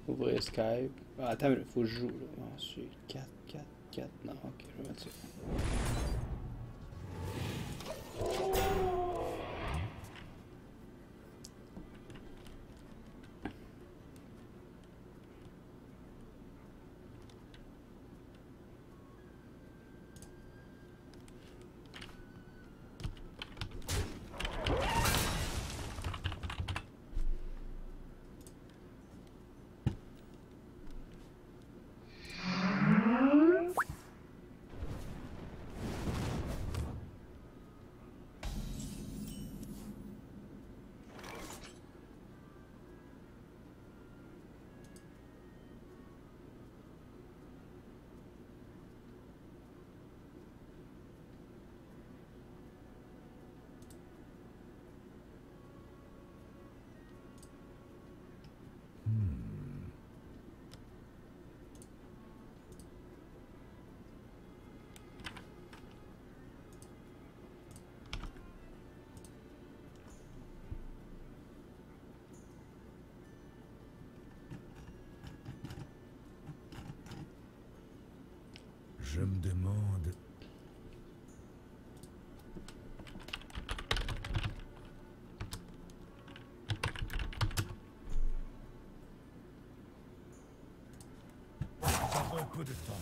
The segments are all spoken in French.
Ouvrir Skype. Ah, attends, il faut que je joue. Là. Ensuite, 4, 4, 4. Non, ok, je vais mettre ça. Je me demande... Encore un peu de temps.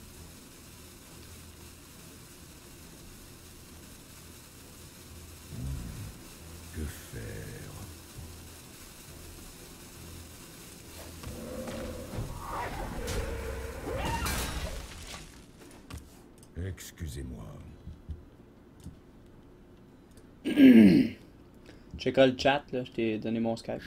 Que faire? Excusez-moi. Checker le chat, là, je t'ai donné mon Skype.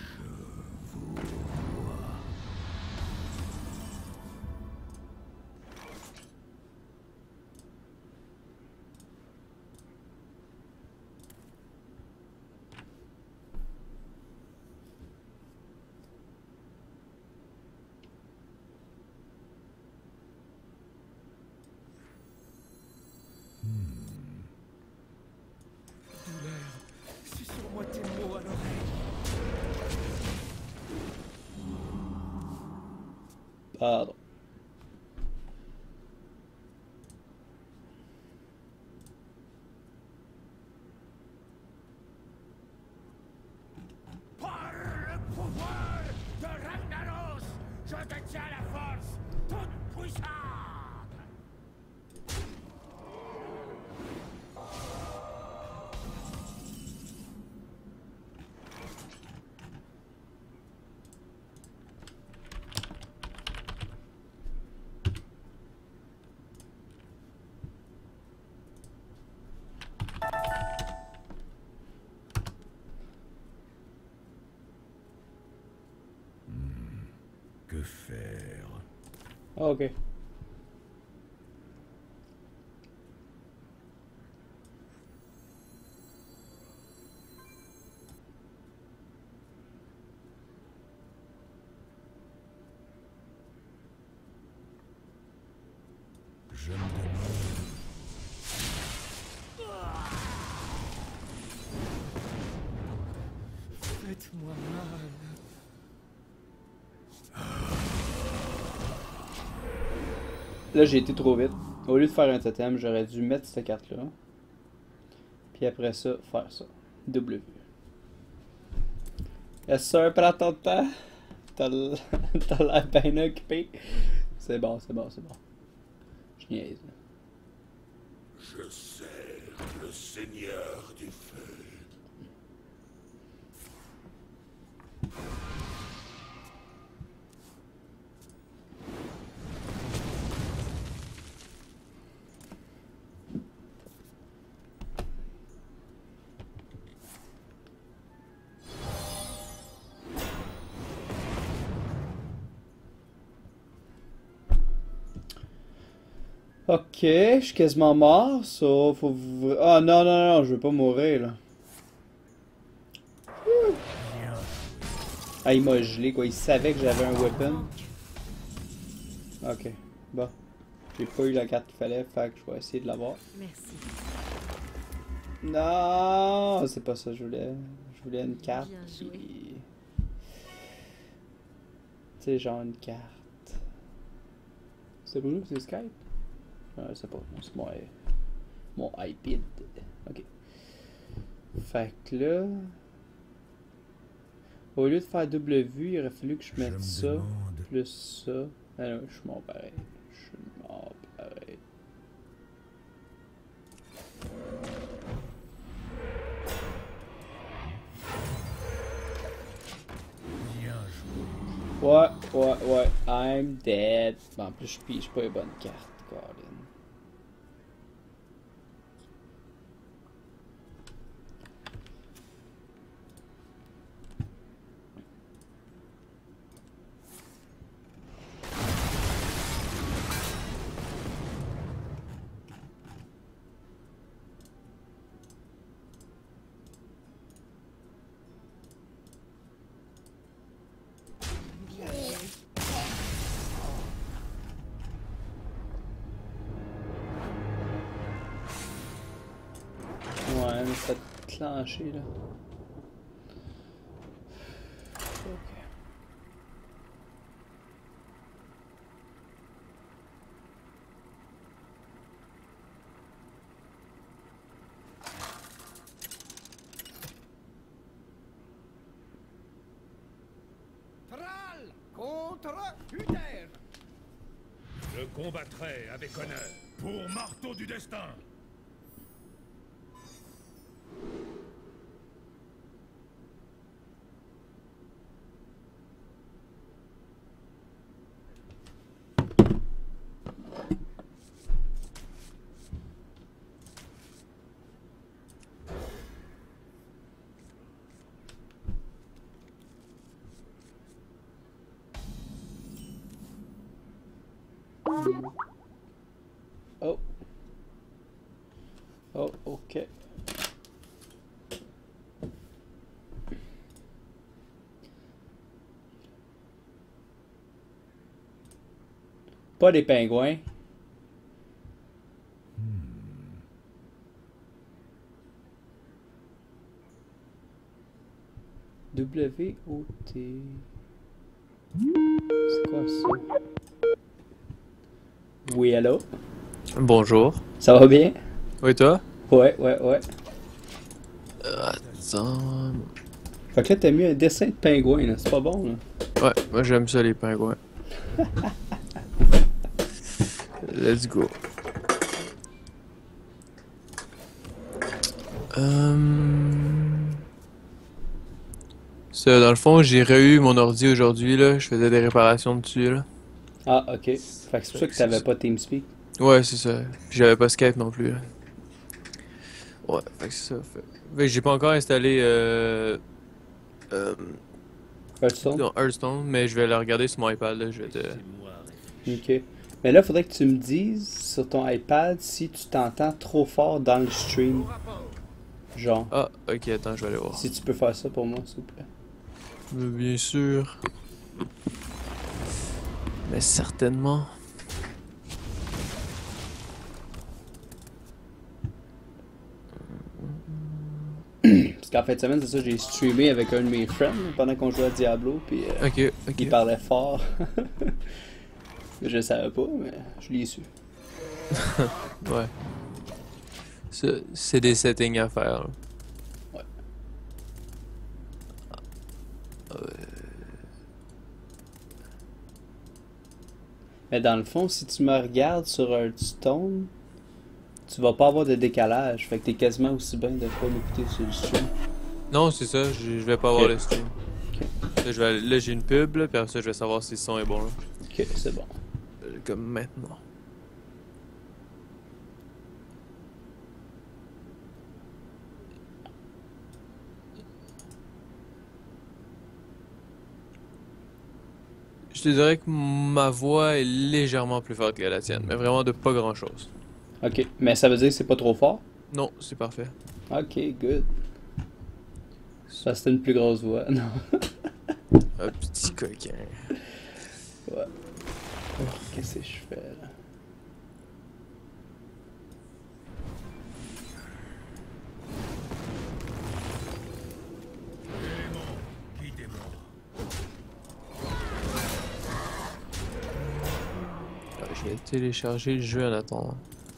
Douleur, susurre-moi tes mots à l'oreille. Pardon. Par le pouvoir de Ragnaros, je détiens la force toute puissante. Que faire? Ah, ok. Je me demande... Faites-moi mal. Là, j'ai été trop vite. Au lieu de faire un totem, j'aurais dû mettre cette carte-là. Puis après ça, faire ça. W. Yes, sir, prends ton temps. T'as l'air bien occupé. C'est bon, c'est bon, c'est bon. Je niaise. Je sers le seigneur du feu. Ok, je suis quasiment mort, ça faut... Ah non, non, non, je veux pas mourir, là. Ah, il m'a gelé, quoi. Il savait que j'avais un weapon. Ok, bon. J'ai pas eu la carte qu'il fallait, fait que je vais essayer de l'avoir. Merci. Non, c'est pas ça que je voulais. Je voulais une carte Bien qui... joué. sais, genre une carte. C'est Bruno, c'est Skype? Je sais pas, c'est mon iPad. Ok. Fait que là, au lieu de faire double vue, il aurait fallu que je Je mette me ça, demande plus ça. Ah non, je suis mort pareil. Je suis mort pareil. bien joué. Ouais. I'm dead. Bon, en plus, je pige pas les bonnes cartes, Colin. Ouais, mais ça a clenché là. Ok. Thrall contre Uther. Je combattrai avec honneur. Pour marteau du destin. Oh. Oh, ok. Pas des pingouins. W-O-T. C'est quoi ça? Oui, allô? Bonjour. Ça va bien? Oui, toi? Ouais. Attends. Fait que là, t'as mis un dessin de pingouin, là. C'est pas bon, là. Ouais, moi j'aime ça les pingouins. Let's go. Ça, dans le fond, j'ai eu mon ordi aujourd'hui, là. Je faisais des réparations dessus, là. Ah, ok. Fait que c'est pour ça que t'avais pas TeamSpeak. Ouais, c'est ça. Puis j'avais pas Skype non plus, là. Ouais, fait que c'est ça. Fait que j'ai pas encore installé Hearthstone? dans Hearthstone, mais je vais le regarder sur mon iPad, là. Je vais te... Ok. Mais là, faudrait que tu me dises sur ton iPad si tu t'entends trop fort dans le stream. Genre. Ah, ok, attends, je vais aller voir. Si tu peux faire ça pour moi, s'il vous plaît. Bien sûr. Mais certainement. Parce qu'en fin de semaine, c'est ça, j'ai streamé avec un de mes friends pendant qu'on jouait à Diablo, puis Ok, il ok. parlait fort. Je le savais pas, mais je l'ai su. Ouais. C'est des settings à faire, là. Ouais. Mais dans le fond, si tu me regardes sur Hearthstone, tu vas pas avoir de décalage. Fait que t'es quasiment aussi bien de pas m'écouter sur le stream. Non, c'est ça, je vais pas avoir Ok. le stream. Ok. Là, j'ai une pub, là, puis après ça, je vais savoir si le son est bon, là. Ok, c'est bon. Comme maintenant. Je te dirais que ma voix est légèrement plus forte que la tienne, mais vraiment de pas grand chose. Ok, mais ça veut dire que c'est pas trop fort? Non, c'est parfait. Ok, good. Ça, c'était une plus grosse voix. Non. Un petit coquin. Ouais. Qu'est-ce que je fais là? Guidez-moi. vais télécharger le jeu en attendant.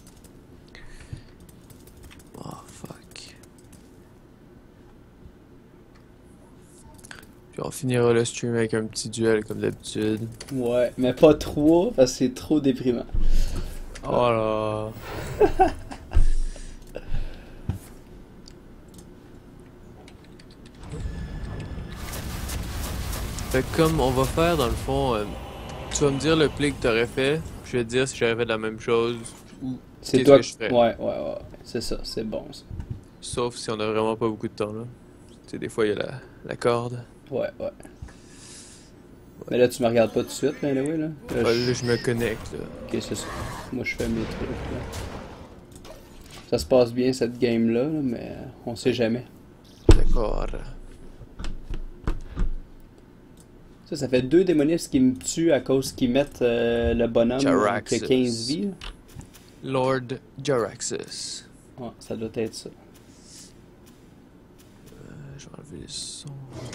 Oh fuck. Puis on finira le stream avec un petit duel comme d'habitude. Ouais, mais pas trop, parce que c'est trop déprimant. Oh là. Fait que comme on va faire dans le fond, tu vas me dire le play que t'aurais fait, je vais te dire si j'aurais fait la même chose ou C'est qu'est-ce toi que je ferais. Ouais. C'est ça, c'est bon ça. Sauf si on a vraiment pas beaucoup de temps là. Tu sais, des fois il y a la corde. Ouais. Mais là, tu me regardes pas tout de suite, là, anyway, là. Là, Là, je me connecte là. Ok, c'est ça. Moi, je fais mes trucs, là. Ça se passe bien, cette game-là, là, mais on sait jamais. D'accord. Ça fait 2 démonistes qui me tuent à cause qu'ils mettent le bonhomme qui a Jaraxxus. 15 vies. Là. Lord Jaraxxus. Ouais, ça doit être ça. Je vais enlever le son.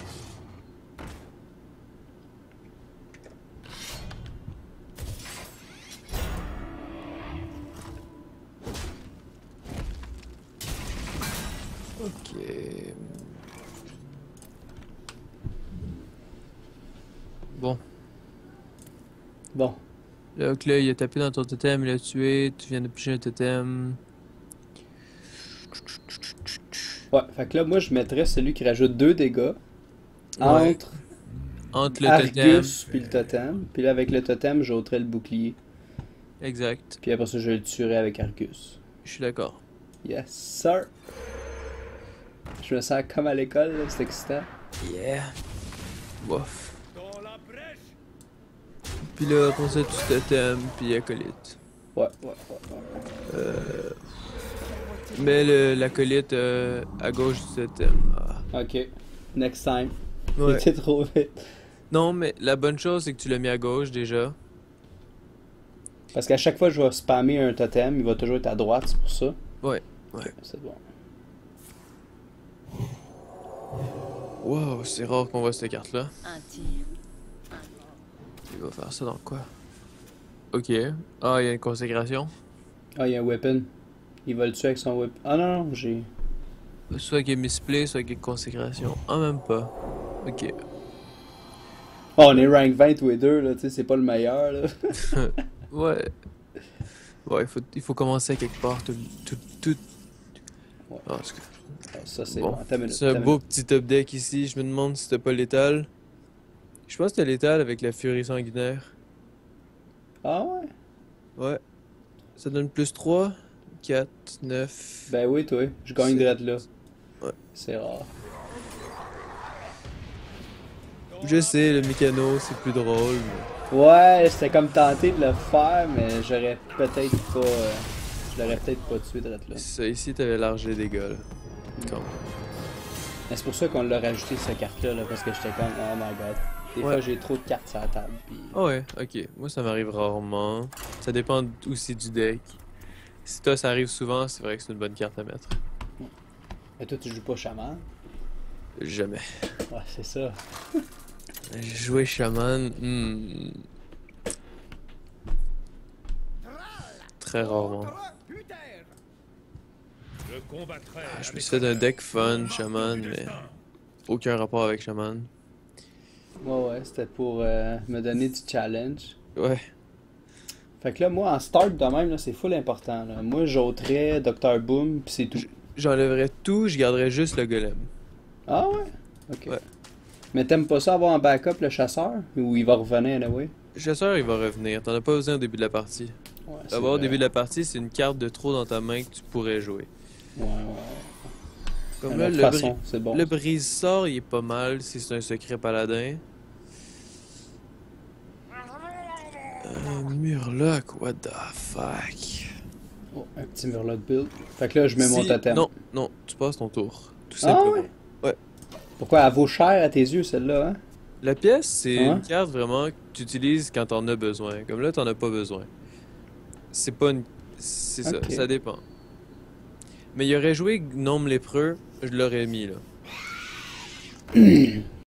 Ok. Bon. Bon. Donc là, il a tapé dans ton totem, il l'a tué, tu viens de piger un totem. Ouais, fait que là, moi, je mettrais celui qui rajoute 2 dégâts Ouais. entre Entre le totem. Argus puis le totem. Puis là, avec le totem, j'ôterais le bouclier. Exact. Puis après ça, je le tuerais avec Argus. Je suis d'accord. Yes, sir! Je me sens comme à l'école, là, c'est excitant. Yeah. Bof. Dans la brèche. Puis là, après ça, tu totem, puis acolyte. Ouais. Mais l'acolyte à gauche du totem. Ah. Ok. Next time. Ouais. C'était trop vite. Non, mais la bonne chose, c'est que tu l'as mis à gauche déjà. Parce qu'à chaque fois que je vais spammer un totem, il va toujours être à droite, c'est pour ça. Ouais. Ok, c'est bon. Wow, c'est rare qu'on voit cette carte-là. Un tir. Il va faire ça dans quoi? Ok. Ah, il y a une consécration. Ah, il y a un weapon. Il va le tuer avec son weapon. Ah non, j'ai... Soit qu'il y a misplay, soit qu'il y a consécration. Ah, même pas. Ok. Oh, on est rank 20 tous les deux, là, tu sais, c'est pas le meilleur, là. Ouais. Ouais, il faut commencer à quelque part. Ouais. Ah, en tout cas. Ah, ça, c'est Bon. bon. Attends une minute, C'est un attends une beau minute. petit top deck ici. Je me demande si t'as pas létal. Je pense que t'as létal avec la furie sanguinaire. Ah ouais? Ouais. Ça donne plus 3, 4, 9. Ben oui, toi, je gagne C'est- direct là. Ouais. C'est rare. Je sais, le mécano, c'est plus drôle. Mais... Ouais, j'étais comme tenté de le faire, mais j'aurais peut-être pas... je l'aurais peut-être pas tué direct là. Ça, ici, t'avais large les dégâts, là. Comme. Mais c'est pour ça qu'on l'a rajouté cette carte-là, là, parce que j'étais comme, oh my god. Des Ouais. fois, j'ai trop de cartes sur la table, puis... Ah ouais, ok. Moi, ça m'arrive rarement. Ça dépend aussi du deck. Si toi, ça arrive souvent, c'est vrai que c'est une bonne carte à mettre. Mais toi, tu joues pas chaman? Jamais. Ouais, c'est ça. Jouer chaman, très rarement. Je combattrai. Je me avec suis fait un honneur. deck fun, Au chaman, marteau du mais destin. aucun rapport avec chaman. Ouais, c'était pour me donner du challenge. Ouais. Fait que là, moi, en start de même, là, c'est full important, là. Moi, j'ôterais Dr. Boom, pis c'est tout. J'enlèverais tout, je garderais juste le golem. Ah ouais? Ok. Ouais. Mais t'aimes pas ça avoir en backup le chasseur? Ou il va revenir anyway? Le chasseur, il va revenir. T'en as pas besoin au début de la partie. Ouais, c'est D'abord, au vrai. début de la partie, c'est une carte de trop dans ta main que tu pourrais jouer. Ouais. Comme De là, toute façon, c'est bon. le brise-sort, il est pas mal si c'est un secret paladin. Murloc, what the fuck? Oh, un petit murloc build. Fait que là, je mets mon Si- totem. Non, tu passes ton tour. Tout Ah simplement. ouais? Pourquoi elle vaut cher à tes yeux, celle-là, hein? La pièce, c'est Ouais. une carte vraiment que tu utilises quand t'en as besoin. Comme là, t'en as pas besoin. C'est pas une... C'est Ok. ça dépend. Mais il aurait joué Gnome lépreux, je l'aurais mis là.